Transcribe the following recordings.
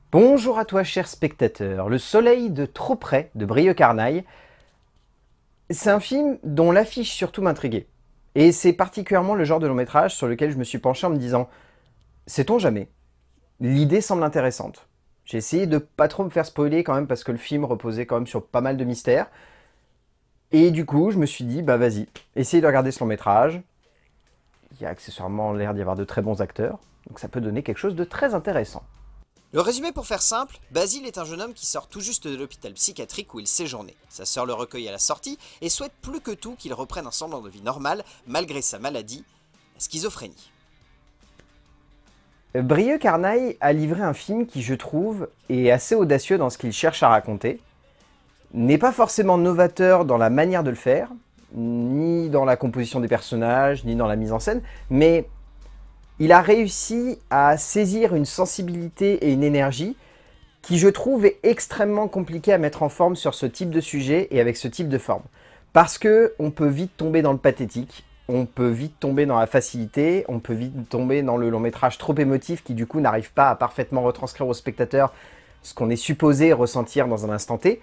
Bonjour à toi, cher spectateur. Le soleil de trop près de Brieux-Carnaille, c'est un film dont l'affiche surtout m'intriguait. Et c'est particulièrement le genre de long métrage sur lequel je me suis penché en me disant « Sait-on jamais ?» L'idée semble intéressante. J'ai essayé de pas trop me faire spoiler quand même parce que le film reposait quand même sur pas mal de mystères. Et du coup, je me suis dit « Bah vas-y, essaye de regarder ce long métrage. » Il y a accessoirement l'air d'y avoir de très bons acteurs, donc ça peut donner quelque chose de très intéressant. Le résumé pour faire simple, Basile est un jeune homme qui sort tout juste de l'hôpital psychiatrique où il séjournait. Sa sœur le recueille à la sortie et souhaite plus que tout qu'il reprenne un semblant de vie normale malgré sa maladie, la schizophrénie. Brieux-Carnaille a livré un film qui, je trouve, est assez audacieux dans ce qu'il cherche à raconter, n'est pas forcément novateur dans la manière de le faire, ni dans la composition des personnages, ni dans la mise en scène, mais il a réussi à saisir une sensibilité et une énergie qui, je trouve, est extrêmement compliquée à mettre en forme sur ce type de sujet et avec ce type de forme. Parce que on peut vite tomber dans le pathétique, on peut vite tomber dans la facilité, on peut vite tomber dans le long métrage trop émotif qui, du coup, n'arrive pas à parfaitement retranscrire au spectateur ce qu'on est supposé ressentir dans un instant T.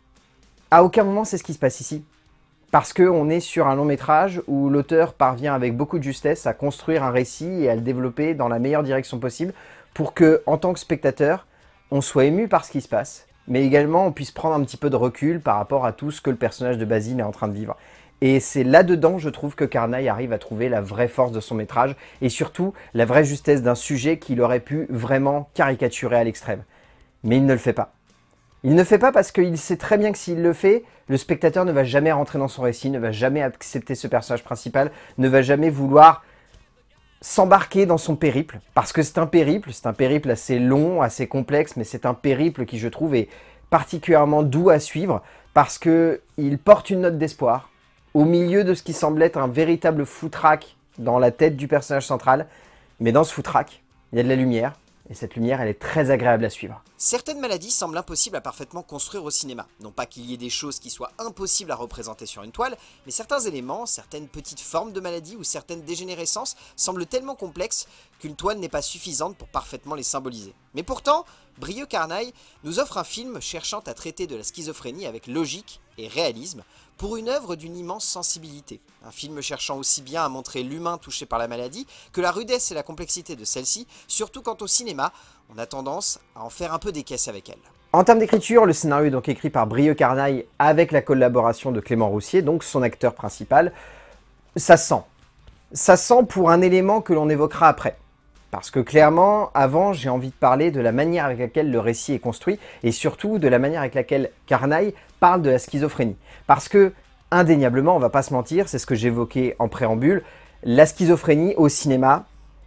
À aucun moment, c'est ce qui se passe ici. Parce qu'on est sur un long métrage où l'auteur parvient avec beaucoup de justesse à construire un récit et à le développer dans la meilleure direction possible pour que, en tant que spectateur, on soit ému par ce qui se passe, mais également on puisse prendre un petit peu de recul par rapport à tout ce que le personnage de Basile est en train de vivre. Et c'est là-dedans, je trouve, que Carnaille arrive à trouver la vraie force de son métrage et surtout la vraie justesse d'un sujet qu'il aurait pu vraiment caricaturer à l'extrême. Mais il ne le fait pas. Il ne le fait pas parce qu'il sait très bien que s'il le fait, le spectateur ne va jamais rentrer dans son récit, ne va jamais accepter ce personnage principal, ne va jamais vouloir s'embarquer dans son périple. Parce que c'est un périple assez long, assez complexe, mais c'est un périple qui, je trouve, est particulièrement doux à suivre parce qu'il porte une note d'espoir au milieu de ce qui semble être un véritable foutraque dans la tête du personnage central. Mais dans ce foutraque, il y a de la lumière. Et cette lumière, elle est très agréable à suivre. Certaines maladies semblent impossibles à parfaitement construire au cinéma. Non pas qu'il y ait des choses qui soient impossibles à représenter sur une toile, mais certains éléments, certaines petites formes de maladies ou certaines dégénérescences semblent tellement complexes qu'une toile n'est pas suffisante pour parfaitement les symboliser. Mais pourtant, Brieux-Carnaille nous offre un film cherchant à traiter de la schizophrénie avec logique et réalisme, pour une œuvre d'une immense sensibilité. Un film cherchant aussi bien à montrer l'humain touché par la maladie que la rudesse et la complexité de celle-ci, surtout quand au cinéma, on a tendance à en faire un peu des caisses avec elle. En termes d'écriture, le scénario est donc écrit par Brieux-Carnaille avec la collaboration de Clément Roussier, donc son acteur principal. Ça sent. Ça sent pour un élément que l'on évoquera après. Parce que clairement, avant, j'ai envie de parler de la manière avec laquelle le récit est construit et surtout de la manière avec laquelle Carnaille parle de la schizophrénie. Parce que, indéniablement, on va pas se mentir, c'est ce que j'évoquais en préambule, la schizophrénie au cinéma,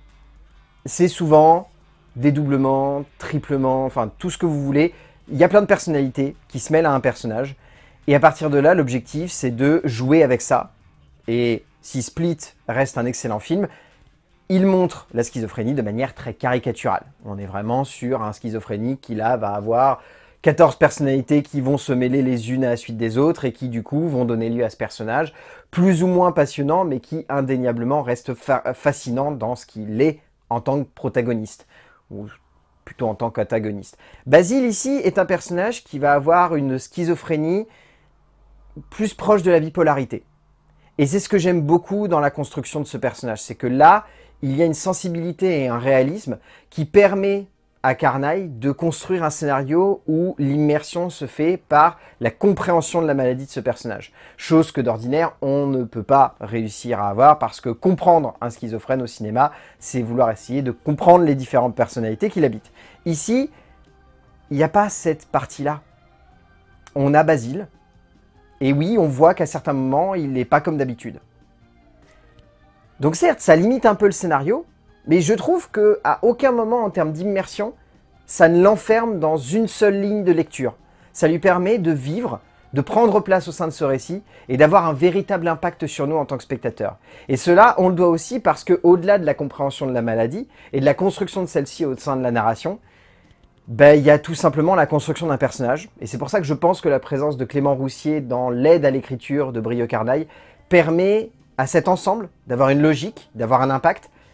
c'est souvent dédoublement, triplement, enfin tout ce que vous voulez. Il y a plein de personnalités qui se mêlent à un personnage et à partir de là, l'objectif, c'est de jouer avec ça. Et si Split reste un excellent film, il montre la schizophrénie de manière très caricaturale. On est vraiment sur un schizophrénique qui là va avoir 14 personnalités qui vont se mêler les unes à la suite des autres et qui du coup vont donner lieu à ce personnage plus ou moins passionnant mais qui indéniablement reste fascinant dans ce qu'il est en tant que protagoniste ou plutôt en tant qu'antagoniste. Basile ici est un personnage qui va avoir une schizophrénie plus proche de la bipolarité. Et c'est ce que j'aime beaucoup dans la construction de ce personnage, c'est que là, il y a une sensibilité et un réalisme qui permet à Carnaille de construire un scénario où l'immersion se fait par la compréhension de la maladie de ce personnage. Chose que d'ordinaire, on ne peut pas réussir à avoir parce que comprendre un schizophrène au cinéma, c'est vouloir essayer de comprendre les différentes personnalités qui l'habitent. Ici, il n'y a pas cette partie-là. On a Basile, et oui, on voit qu'à certains moments, il n'est pas comme d'habitude. Donc certes, ça limite un peu le scénario, mais je trouve qu'à aucun moment, en termes d'immersion, ça ne l'enferme dans une seule ligne de lecture. Ça lui permet de vivre, de prendre place au sein de ce récit et d'avoir un véritable impact sur nous en tant que spectateurs. Et cela, on le doit aussi parce qu'au-delà de la compréhension de la maladie et de la construction de celle-ci au sein de la narration, il y a tout simplement la construction d'un personnage. Et c'est pour ça que je pense que la présence de Clément Roussier dans l'aide à l'écriture de Brieux-Carnaille permet à cet ensemble d'avoir une logique, d'avoir un impact,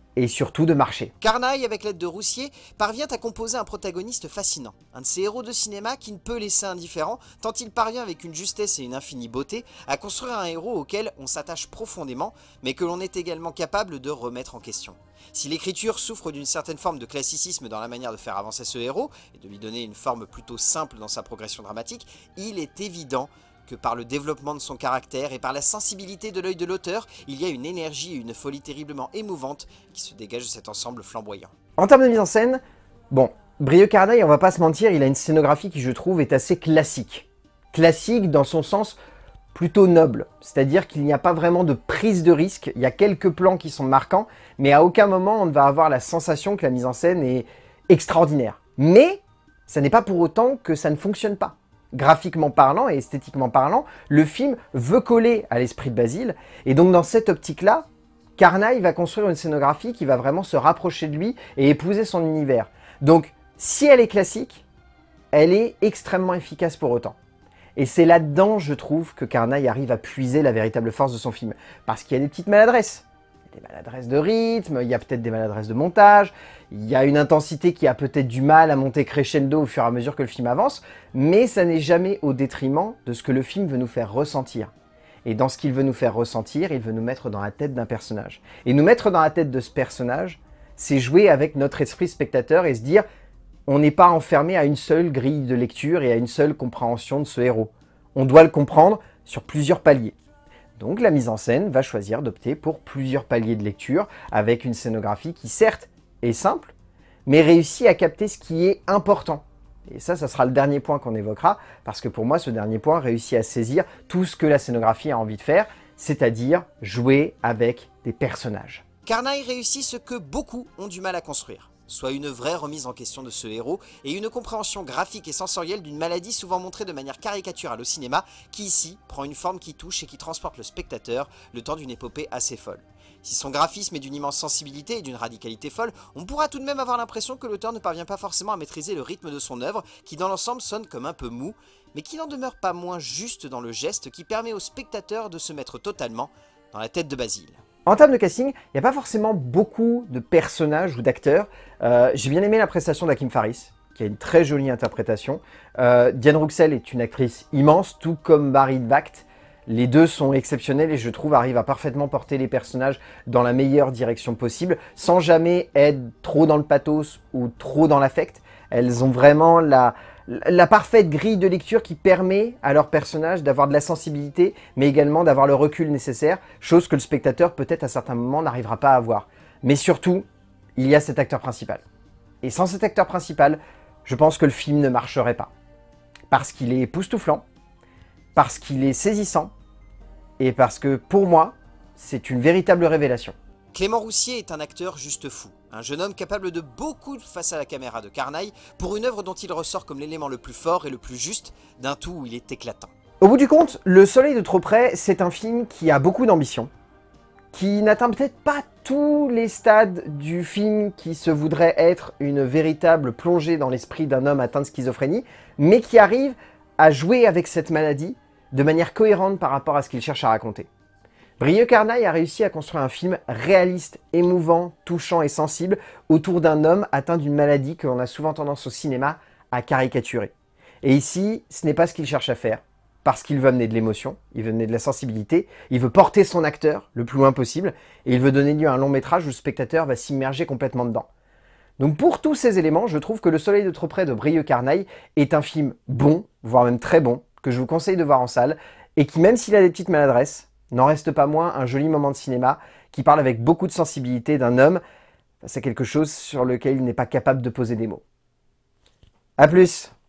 et surtout de marcher. Carnaille, avec l'aide de Roussier, parvient à composer un protagoniste fascinant, un de ces héros de cinéma qui ne peut laisser indifférent, tant il parvient avec une justesse et une infinie beauté à construire un héros auquel on s'attache profondément, mais que l'on est également capable de remettre en question. Si l'écriture souffre d'une certaine forme de classicisme dans la manière de faire avancer ce héros, et de lui donner une forme plutôt simple dans sa progression dramatique, il est évident que par le développement de son caractère et par la sensibilité de l'œil de l'auteur, il y a une énergie et une folie terriblement émouvantes qui se dégagent de cet ensemble flamboyant. En termes de mise en scène, bon, Brieux Carnaille, on va pas se mentir, il a une scénographie qui je trouve est assez classique. Classique dans son sens plutôt noble, c'est-à-dire qu'il n'y a pas vraiment de prise de risque, il y a quelques plans qui sont marquants, mais à aucun moment on ne va avoir la sensation que la mise en scène est extraordinaire. Mais ça n'est pas pour autant que ça ne fonctionne pas. Graphiquement parlant et esthétiquement parlant, le film veut coller à l'esprit de Basile, et donc dans cette optique-là, Carnaille va construire une scénographie qui va vraiment se rapprocher de lui et épouser son univers. Donc, si elle est classique, elle est extrêmement efficace pour autant. Et c'est là-dedans, je trouve, que Carnaille arrive à puiser la véritable force de son film. Parce qu'il y a des petites maladresses. Il y a des maladresses de rythme, il y a peut-être des maladresses de montage, il y a une intensité qui a peut-être du mal à monter crescendo au fur et à mesure que le film avance, mais ça n'est jamais au détriment de ce que le film veut nous faire ressentir. Et dans ce qu'il veut nous faire ressentir, il veut nous mettre dans la tête d'un personnage. Et nous mettre dans la tête de ce personnage, c'est jouer avec notre esprit spectateur et se dire on n'est pas enfermé à une seule grille de lecture et à une seule compréhension de ce héros. On doit le comprendre sur plusieurs paliers. Donc la mise en scène va choisir d'opter pour plusieurs paliers de lecture avec une scénographie qui certes est simple, mais réussit à capter ce qui est important. Et ça sera le dernier point qu'on évoquera, parce que pour moi, ce dernier point réussit à saisir tout ce que la scénographie a envie de faire, c'est-à-dire jouer avec des personnages. Carnaille réussit ce que beaucoup ont du mal à construire, soit une vraie remise en question de ce héros et une compréhension graphique et sensorielle d'une maladie souvent montrée de manière caricaturale au cinéma, qui ici prend une forme qui touche et qui transporte le spectateur le temps d'une épopée assez folle. Si son graphisme est d'une immense sensibilité et d'une radicalité folle, on pourra tout de même avoir l'impression que l'auteur ne parvient pas forcément à maîtriser le rythme de son œuvre, qui dans l'ensemble sonne comme un peu mou, mais qui n'en demeure pas moins juste dans le geste qui permet au spectateur de se mettre totalement dans la tête de Basile. En termes de casting, il n'y a pas forcément beaucoup de personnages ou d'acteurs. J'ai bien aimé la prestation d'Hakim Faris, qui a une très jolie interprétation. Diane Rouxel est une actrice immense, tout comme Barry Vacht. Les deux sont exceptionnels et je trouve arrivent à parfaitement porter les personnages dans la meilleure direction possible, sans jamais être trop dans le pathos ou trop dans l'affect. Elles ont vraiment la parfaite grille de lecture qui permet à leurs personnages d'avoir de la sensibilité, mais également d'avoir le recul nécessaire, chose que le spectateur peut-être à certains moments n'arrivera pas à avoir. Mais surtout, il y a cet acteur principal. Et sans cet acteur principal, je pense que le film ne marcherait pas. Parce qu'il est époustouflant, parce qu'il est saisissant, et parce que, pour moi, c'est une véritable révélation. Clément Roussier est un acteur juste fou, un jeune homme capable de beaucoup face à la caméra de Carnaille, pour une œuvre dont il ressort comme l'élément le plus fort et le plus juste d'un tout où il est éclatant. Au bout du compte, Le Soleil de trop près, c'est un film qui a beaucoup d'ambition, qui n'atteint peut-être pas tous les stades du film qui se voudrait être une véritable plongée dans l'esprit d'un homme atteint de schizophrénie, mais qui arrive à jouer avec cette maladie de manière cohérente par rapport à ce qu'il cherche à raconter. Brieux Carnaille a réussi à construire un film réaliste, émouvant, touchant et sensible autour d'un homme atteint d'une maladie que l'on a souvent tendance au cinéma à caricaturer. Et ici, ce n'est pas ce qu'il cherche à faire, parce qu'il veut amener de l'émotion, il veut amener de la sensibilité, il veut porter son acteur le plus loin possible, et il veut donner lieu à un long métrage où le spectateur va s'immerger complètement dedans. Donc pour tous ces éléments, je trouve que Le Soleil de trop près de Brieux Carnaille est un film bon, voire même très bon, que je vous conseille de voir en salle, et qui, même s'il a des petites maladresses, n'en reste pas moins un joli moment de cinéma qui parle avec beaucoup de sensibilité d'un homme face à quelque chose sur lequel il n'est pas capable de poser des mots. A plus!